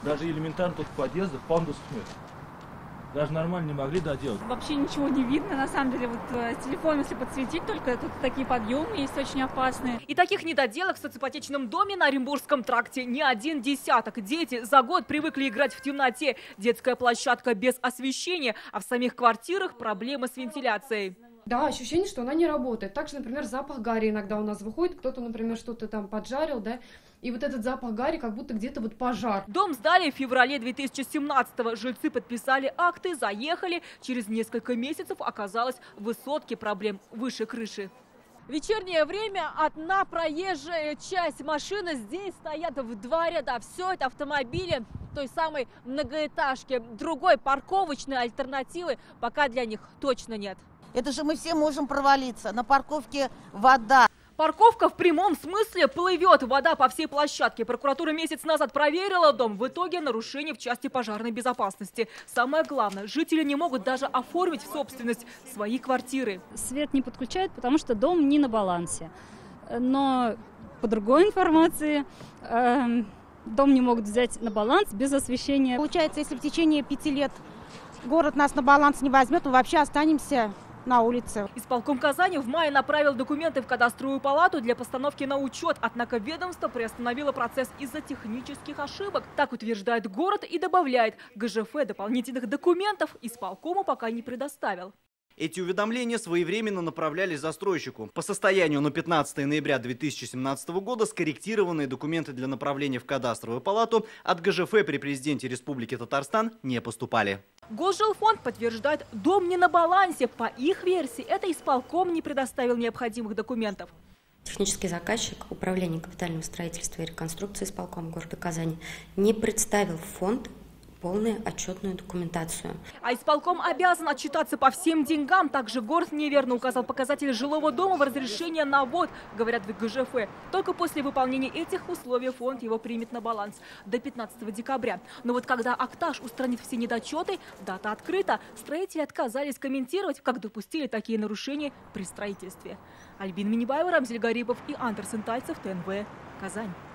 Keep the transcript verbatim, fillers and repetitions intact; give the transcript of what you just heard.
Даже элементарно тут в подъездах пандусов нет. Даже нормально не могли доделать. Вообще ничего не видно, на самом деле. Вот э, телефон, если подсветить, только тут такие подъемы есть очень опасные. И таких недоделок в соципотечном доме на Оренбургском тракте не один десяток. Дети за год привыкли играть в темноте. Детская площадка без освещения, а в самих квартирах проблемы с вентиляцией. Да, ощущение, что она не работает. Также, например, запах гари иногда у нас выходит. Кто-то, например, что-то там поджарил, да, и вот этот запах гари, как будто где-то вот пожар. Дом сдали в феврале две тысячи семнадцатого. Жильцы подписали акты, заехали. Через несколько месяцев оказалось в высотке проблем выше крыши. В вечернее время одна проезжая часть машины. Здесь стоят в два ряда. Все это автомобили той самой многоэтажки. Другой парковочной альтернативы пока для них точно нет. Это же мы все можем провалиться. На парковке вода. Парковка в прямом смысле плывет. Вода по всей площадке. Прокуратура месяц назад проверила дом. В итоге нарушение в части пожарной безопасности. Самое главное, жители не могут даже оформить в собственность свои квартиры. Свет не подключают, потому что дом не на балансе. Но по другой информации, э, дом не могут взять на баланс без освещения. Получается, если в течение пяти лет город нас на баланс не возьмет, мы вообще останемся на улице. Исполком Казани в мае направил документы в кадастровую палату для постановки на учет. Однако ведомство приостановило процесс из-за технических ошибок. Так утверждает город и добавляет, ГЖФ дополнительных документов исполкому пока не предоставил. Эти уведомления своевременно направлялись застройщику. По состоянию на пятнадцатое ноября две тысячи семнадцатого года скорректированные документы для направления в кадастровую палату от ГЖФ при президенте Республики Татарстан не поступали. Госжилфонд подтверждает, дом не на балансе. По их версии, это исполком не предоставил необходимых документов. Технический заказчик Управления капитального строительства и реконструкции исполкома города Казани не представил в фонд полную отчетную документацию. А исполком обязан отчитаться по всем деньгам. Также город неверно указал показатели жилого дома в разрешение на ввод, говорят в ГЖФ. Только после выполнения этих условий фонд его примет на баланс до пятнадцатого декабря. Но вот когда Акташ устранит все недочеты, дата открыта. Строители отказались комментировать, как допустили такие нарушения при строительстве. Альбина Минибаева, Рамзель Гарипов и Андерсен Тальцев, ТНВ, Казань.